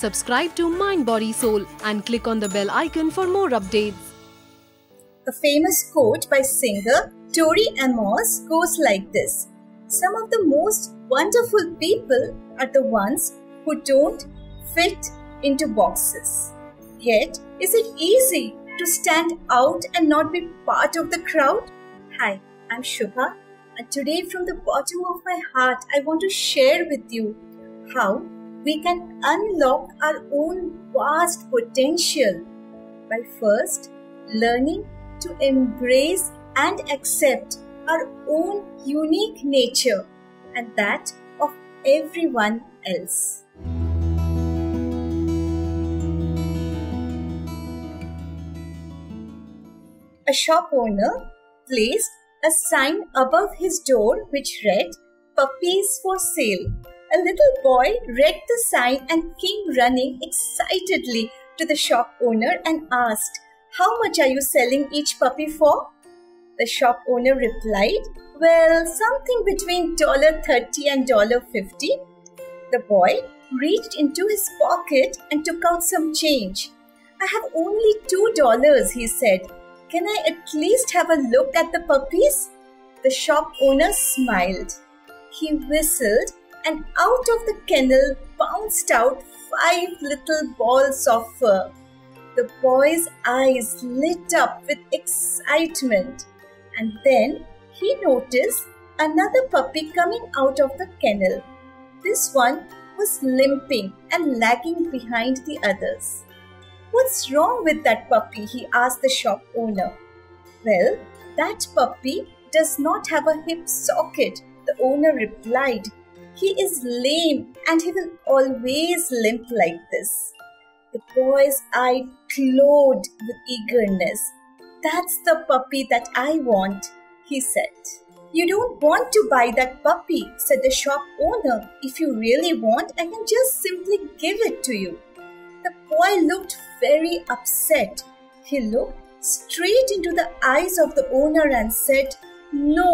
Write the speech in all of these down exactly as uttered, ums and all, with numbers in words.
Subscribe to Mind Body Soul and click on the bell icon for more updates. A famous quote by singer Tori Amos goes like this: "Some of the most wonderful people are the ones who don't fit into boxes." Yet, is it easy to stand out and not be part of the crowd? Hi, I'm Shubha, and today from the bottom of my heart, I want to share with you how we can unlock our own vast potential by first learning to embrace and accept our own unique nature and that of everyone else. A shop owner placed a sign above his door which read, "Puppies for sale." A little boy read the sign and came running excitedly to the shop owner and asked, "How much are you selling each puppy for?" The shop owner replied, "Well, something between one dollar thirty and one dollar fifty. The boy reached into his pocket and took out some change. "I have only two dollars, he said. "Can I at least have a look at the puppies?" The shop owner smiled. He whistled, and out of the kennel bounced out five little balls of fur. The boy's eyes lit up with excitement, and then he noticed another puppy coming out of the kennel. This one was limping and lagging behind the others. "What's wrong with that puppy?" he asked the shop owner. "Well, that puppy does not have a hip socket," the owner replied. "He is lame and he will always limp like this." The boy's eye glowed with eagerness. "That's the puppy that I want," he said. "You don't want to buy that puppy," said the shop owner. "If you really want, I can just simply give it to you." The boy looked very upset. He looked straight into the eyes of the owner and said, "No,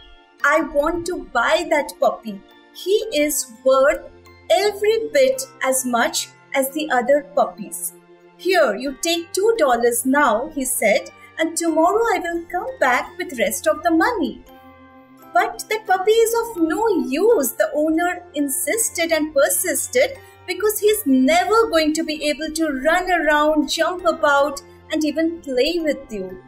I want to buy that puppy. He is worth every bit as much as the other puppies. Here, you take two dollars now," he said, "and tomorrow I will come back with rest of the money." "But that puppy is of no use," the owner insisted and persisted, "because he is never going to be able to run around, jump about, and even play with you."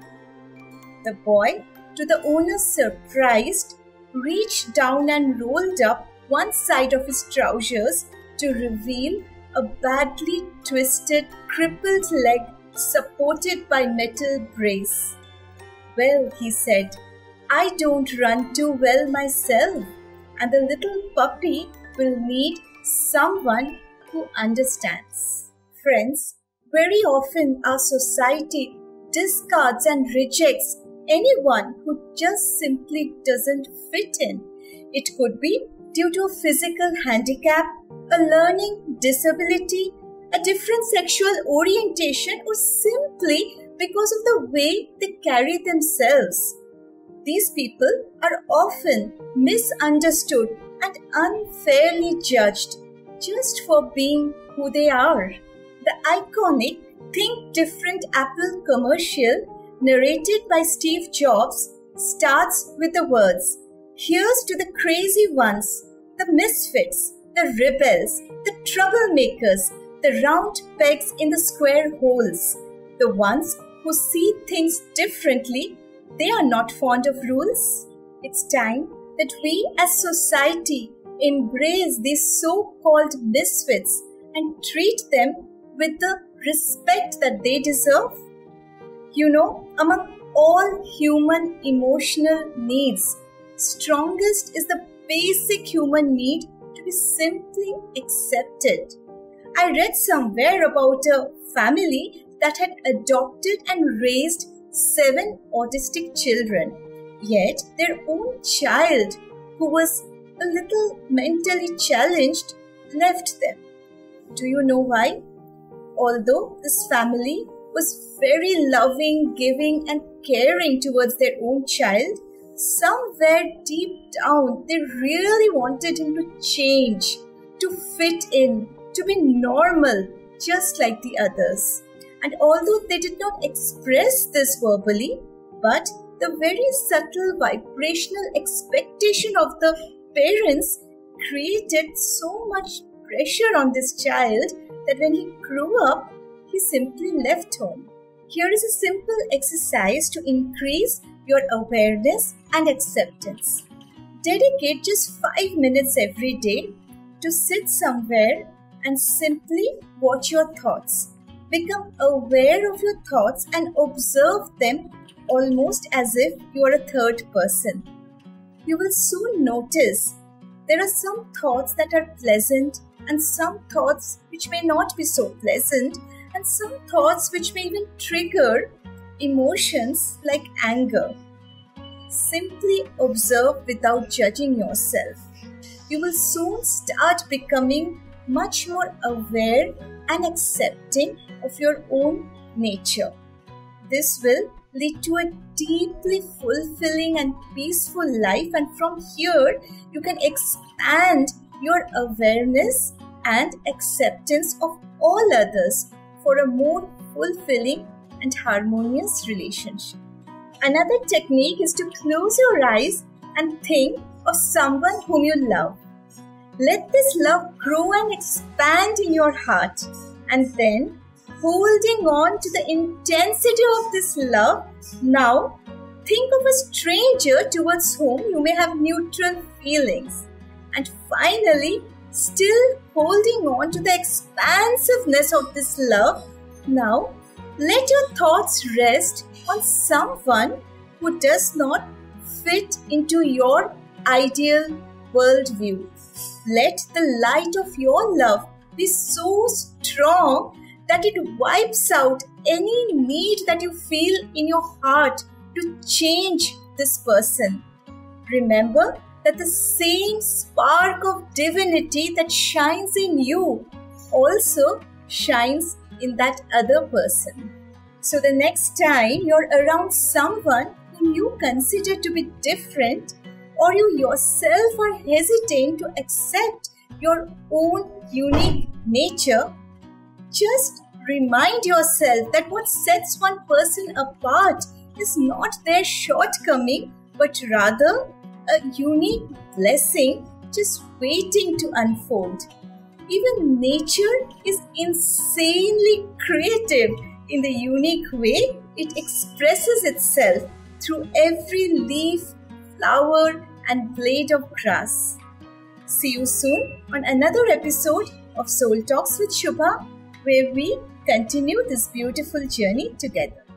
The boy, to the owner's surprise, reached down and rolled up one side of his trousers to reveal a badly twisted, crippled leg supported by metal brace. "Well," he said, "I don't run too well myself, and the little puppy will need someone who understands." Friends, very often our society discards and rejects anyone who just simply doesn't fit in. It could be due to a physical handicap, a learning disability, a different sexual orientation, or simply because of the way they carry themselves. These people are often misunderstood and unfairly judged just for being who they are. The iconic Think Different Apple commercial, narrated by Steve Jobs, starts with the words, "Here's to the crazy ones, the misfits, the rebels, the troublemakers, the round pegs in the square holes, the ones who see things differently. They are not fond of rules." It's time that we as society embrace these so-called misfits and treat them with the respect that they deserve. You know, among all human emotional needs, strongest is the basic human need to be simply accepted. I read somewhere about a family that had adopted and raised seven autistic children, yet their own child, who was a little mentally challenged, left them. Do you know why? Although this family was very loving, giving, and caring towards their own child, somewhere deep down they really wanted him to change, to fit in, to be normal, just like the others. And although they did not express this verbally, but the very subtle vibrational expectation of the parents created so much pressure on this child that when he grew up, he simply left home. Here is a simple exercise to increase your awareness and acceptance. Dedicate just five minutes every day to sit somewhere and simply watch your thoughts. Become aware of your thoughts and observe them almost as if you are a third person. You will soon notice there are some thoughts that are pleasant and some thoughts which may not be so pleasant, and some thoughts which may even trigger emotions like anger. Simply observe without judging yourself. You will soon start becoming much more aware and accepting of your own nature. This will lead to a deeply fulfilling and peaceful life, and from here you can expand your awareness and acceptance of all others for a more fulfilling and harmonious relationship. Another technique is to close your eyes and think of someone whom you love. Let this love grow and expand in your heart, and then holding on to the intensity of this love, now think of a stranger towards whom you may have neutral feelings. And finally, still holding on to the expansiveness of this love, now let your thoughts rest on someone who does not fit into your ideal worldview. Let the light of your love be so strong that it wipes out any need that you feel in your heart to change this person. Remember that the same spark of divinity that shines in you also shines in that other person. So the next time you're around someone whom you consider to be different, or you yourself are hesitant to accept your own unique nature, just remind yourself that what sets one person apart is not their shortcoming, but rather a unique blessing just waiting to unfold. Even nature is insanely creative in the unique way it expresses itself through every leaf, flower, and blade of grass. See you soon on another episode of Soul Talks with Shubha, where we continue this beautiful journey together.